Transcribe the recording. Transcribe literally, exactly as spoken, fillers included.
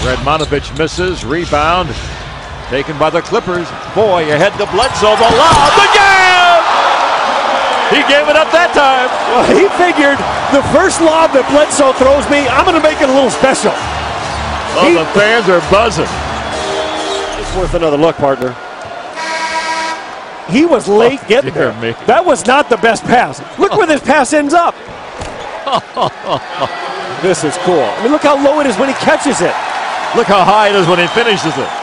Redmanovich misses. Rebound taken by the Clippers. Boy, ahead to Bledsoe. The lob again! He gave it up that time. Well, he figured the first lob that Bledsoe throws me, I'm going to make it a little special. Oh, he, the fans are buzzing. It's worth another look, partner. He was late oh, getting there. Me. That was not the best pass. Look where this pass ends up. This is cool. I mean, look how low it is when he catches it. Look how high it is when he finishes it.